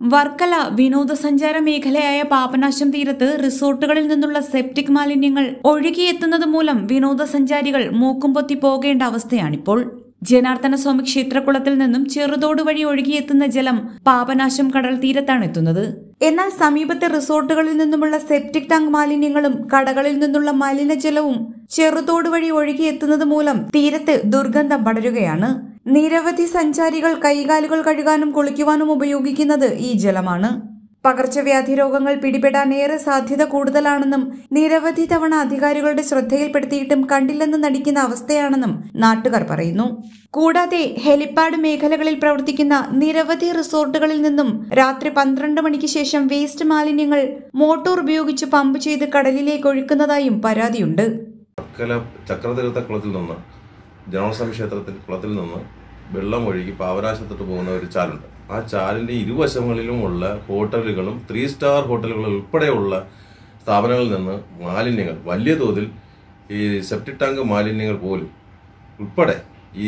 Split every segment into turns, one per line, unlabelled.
വർക്കല വിനോദസഞ്ചാര മേഖലയായ പാപനാശം തീരത്ത് റിസോർട്ടുകളിൽ നിന്നുള്ള സെപ്റ്റിക് മാലിന്യങ്ങൾ ഒഴുകിയെത്തുന്നത് മൂലം വിനോദസഞ്ചാരികൾ മൂക്കുംപൊത്തി പോകേണ്ട അവസ്ഥയാണിപ്പോൾ. ജനാർദ്ദനസ്വാമി ക്ഷേത്രക്കുളത്തിൽ നിന്നും ചെറുതോട് വഴി ഒഴുകിയെത്തുന്ന ജലം പാപനാശം കടൽ തീരത്താണ് എത്തുന്നത്. എന്നാൽ സമീപത്തെ റിസോർട്ടുകളിൽ നിന്നുമുള്ള സെപ്റ്റിക് ടാങ്ക് മാലിന്യങ്ങളും കടകളിൽ നിന്നുള്ള മലിനജലവും ചെറുതോട് വഴി ഒഴുകിയെത്തുന്നത് മൂലം തീരത്ത് ദുർഗന്ധം പടരുകയാണ്. നിരവധി സഞ്ചാരികൾ കൈകാലുകൾ കഴുകാനും കുളിക്കുവാനും ഉപയോഗിക്കുന്നത് ഈ ജലമാണ്. പകർച്ചവ്യാധി രോഗങ്ങൾ പിടിപെടാൻ ഏറെ സാധ്യത കൂടുതലാണെന്നും നിരവധി തവണ അധികാരികളുടെ ശ്രദ്ധയിൽപ്പെടുത്തിയിട്ടും കണ്ടില്ലെന്ന് നടിക്കുന്ന അവസ്ഥയാണെന്നും നാട്ടുകാർ പറയുന്നു. കൂടാതെ ഹെലിപ്പാഡ് മേഖലകളിൽ പ്രവർത്തിക്കുന്ന നിരവധി റിസോർട്ടുകളിൽ നിന്നും രാത്രി 12 മണിക്ക് ശേഷം വേസ്റ്റ് മാലിന്യങ്ങൾ മോട്ടോർ ഉപയോഗിച്ച് പമ്പ് ചെയ്ത് കടലിലേക്ക് ഒഴുക്കുന്നതായും പരാതിയുണ്ട്.
ചക്രതീർത്ഥക്കുളത്തിൽ നിന്ന് ജനാർദ്ദനസ്വാമി ക്ഷേത്രത്തിൽ കുളത്തിൽ നിന്ന് വെള്ളം ഒഴുകി പാപനാശത്തോട്ട് പോകുന്ന ഒരു ചാലുണ്ട്. ആ ചാലിന്റെ ഇരുവശങ്ങളിലുമുള്ള ഹോട്ടലുകളും 3 സ്റ്റാർ ഹോട്ടലുകൾ ഉൾപ്പെടെയുള്ള സ്ഥാപനങ്ങളിൽ നിന്ന് മാലിന്യങ്ങൾ വലിയ തോതിൽ ഈ സെപ്റ്റിക് ടാങ്ക് മാലിന്യങ്ങൾ പോലും ഉൾപ്പെടെ ഈ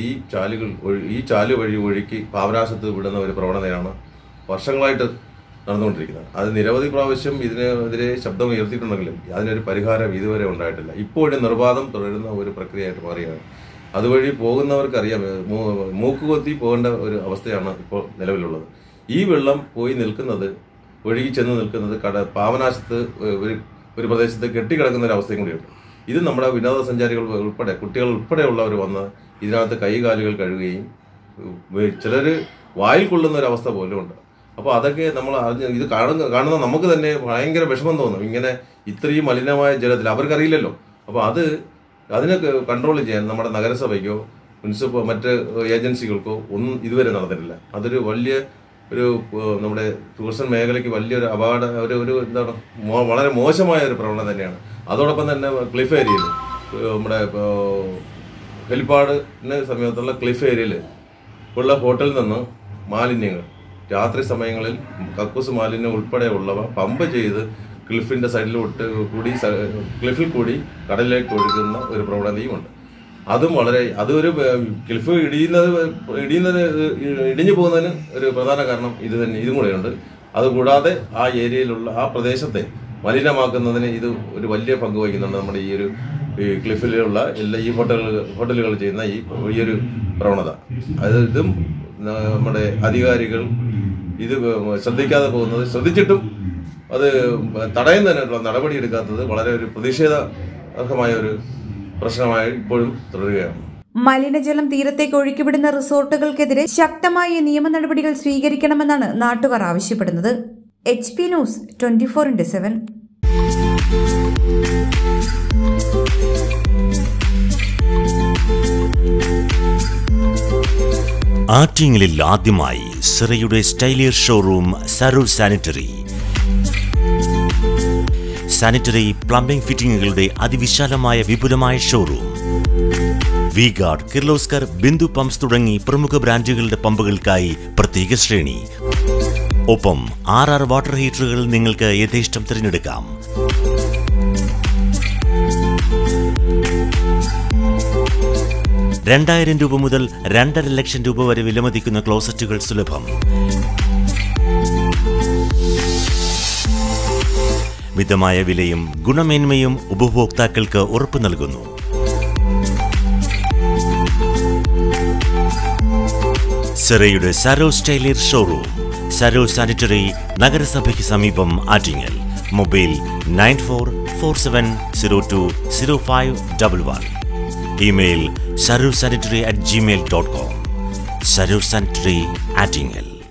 ചാല് വഴി ഒഴുക്കി പാപനാശത്ത് വിടുന്ന ഒരു പ്രവണതയാണ് വർഷങ്ങളായിട്ട് നടന്നുകൊണ്ടിരിക്കുന്നത്. അത് നിരവധി പ്രാവശ്യം ഇതിനെതിരെ ശബ്ദം ഉയർത്തിയിട്ടുണ്ടെങ്കിലും അതിനൊരു പരിഹാരം ഇതുവരെ ഉണ്ടായിട്ടില്ല. ഇപ്പോഴും നിർബാധം തുടരുന്ന ഒരു പ്രക്രിയയായിട്ട് മാറിയാണ്. അതുവഴി പോകുന്നവർക്കറിയാം, മൂക്കുകൊത്തി പോകേണ്ട ഒരു അവസ്ഥയാണ് ഇപ്പോൾ നിലവിലുള്ളത്. ഈ വെള്ളം പോയി നിൽക്കുന്നത്, ഒഴുകി ചെന്ന് നിൽക്കുന്നത് പാപനാശത്ത് ഒരു പ്രദേശത്ത് കെട്ടിക്കിടക്കുന്ന ഒരു അവസ്ഥയും കൂടിയുണ്ട്. ഇത് നമ്മുടെ വിനോദസഞ്ചാരികൾ ഉൾപ്പെടെ കുട്ടികൾ ഉൾപ്പെടെയുള്ളവർ വന്ന് ഇതിനകത്ത് കൈകാലുകൾ കഴുകുകയും ചിലർ വായിൽ കൊള്ളുന്ന ഒരു അവസ്ഥ പോലും ഉണ്ട്. അപ്പോൾ അതൊക്കെ നമ്മൾ ഇത് കാണുന്ന നമുക്ക് തന്നെ ഭയങ്കര വിഷമം തോന്നും. ഇങ്ങനെ ഇത്രയും മലിനമായ ജലത്തിൽ അവർക്കറിയില്ലല്ലോ. അപ്പോൾ അതിനൊക്കെ കൺട്രോൾ ചെയ്യാൻ നമ്മുടെ നഗരസഭയ്ക്കോ മറ്റ് ഏജൻസികൾക്കോ ഒന്നും ഇതുവരെ നടന്നിട്ടില്ല. അതൊരു വലിയ നമ്മുടെ ടൂറിസം മേഖലയ്ക്ക് വലിയൊരു എന്താണ് വളരെ മോശമായ ഒരു പ്രവണത തന്നെയാണ്. അതോടൊപ്പം തന്നെ ക്ലിഫ് ഏരിയയിൽ നമ്മുടെ ഹെലിപ്പാഡിന് സമീപത്തുള്ള ക്ലിഫ് ഏരിയയിൽ ഉള്ള ഹോട്ടലിൽ നിന്ന് മാലിന്യങ്ങൾ രാത്രി സമയങ്ങളിൽ കക്കൂസ് മാലിന്യം ഉൾപ്പെടെയുള്ളവ പമ്പ് ചെയ്ത് ക്ലിഫിന്റെ സൈഡിലോട്ട് ക്ലിഫിൽ കൂടി കടലിലേക്ക് ഒഴുകുന്ന ഒരു പ്രവണതയുമുണ്ട്. അതൊരു ക്ലിഫ് ഇടിഞ്ഞു പോകുന്നതിന് ഒരു പ്രധാന കാരണം ഇതും കൂടെയുണ്ട്. അതുകൂടാതെ ആ ഏരിയയിലുള്ള ആ പ്രദേശത്തെ മലിനമാക്കുന്നതിന് ഇത് ഒരു വലിയ പങ്ക് വഹിക്കുന്നുണ്ട്. നമ്മുടെ ഈ ക്ലിഫിലുള്ള എല്ലാ ഈ ഹോട്ടലുകൾ ചെയ്യുന്ന ഈ ഒരു പ്രവണത. ഇതും നമ്മുടെ അധികാരികൾ ഇത് ശ്രദ്ധിക്കാതെ പോകുന്നത്, ശ്രദ്ധിച്ചിട്ടും അത് തടയുന്നതിനുള്ള നടപടിയെടുക്കാത്തത് വളരെ ഒരു പ്രതിഷേധാർഹമായ ഒരു പ്രശ്നമായി ഇപ്പോഴും തുടരുകയാണ്.
മലിനജലം തീരത്തേക്ക് ഒഴുക്കിവിടുന്ന റിസോർട്ടുകൾക്കെതിരെ ശക്തമായ നിയമ നടപടികൾ സ്വീകരിക്കണമെന്നാണ് നാട്ടുകാർ ആവശ്യപ്പെടുന്നത്. HP news 24/7.
ആറ്റിങ്ങലിൽ ആദ്യമായി സിറയുടെ സ്റ്റൈലിയർ ഷോറൂം സരൂർ സാനിറ്ററി പ്ലംബിംഗ് ഫിറ്റിംഗുകളുടെ അതിവിശാലമായ വിപുലമായ ഷോറൂം. വി-ഗാർഡ്, കിർലോസ്കർ, ബിന്ദു പമ്പ്സ് തുടങ്ങി പ്രമുഖ ബ്രാൻഡുകളുടെ പമ്പുകൾക്കായി പ്രത്യേക ശ്രേണി. ഒപ്പം 6 വാട്ടർ ഹീറ്ററുകൾ നിങ്ങൾക്ക് യഥേഷ്ടം തിരഞ്ഞെടുക്കാം. ₹2000 മുതൽ ₹2.5 ലക്ഷം വരെ വിലമതിക്കുന്ന ക്ലോസറ്റുകൾ സുലഭം. മിതമായ വിലയും ഗുണമേന്മയും ഉപഭോക്താക്കൾക്ക് ഉറപ്പു നൽകുന്നു. സിറയുടെ സരോ സ്റ്റൈലിയർ ഷോറൂം, സരോ സാനിറ്ററി, നഗരസഭയ്ക്ക് സമീപം, Attingal. Mobile 9447020511. Email sarursanitary@gmail.com. Sarur Sanitary, Attingal.